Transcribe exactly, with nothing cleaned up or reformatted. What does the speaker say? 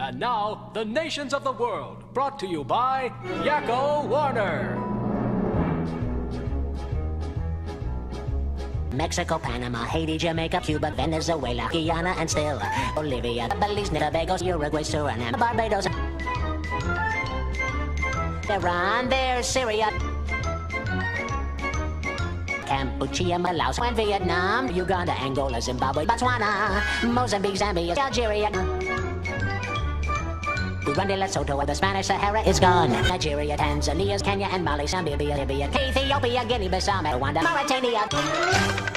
And now, the nations of the world, brought to you by Yakko Warner. Mexico, Panama, Haiti, Jamaica, Cuba, Venezuela, Guyana, and still Bolivia, Belize, Tobago, Uruguay, Suriname, Barbados, Iran, there's Syria, Cambodia, Laos, and Vietnam, Uganda, Angola, Zimbabwe, Botswana, Mozambique, Zambia, Algeria, Burundi, Lesotho, the Spanish Sahara is gone. Nigeria, Tanzania, Kenya, and Mali, Zambia, Libya, Ethiopia, Guinea-Bissau, Rwanda, Mauritania.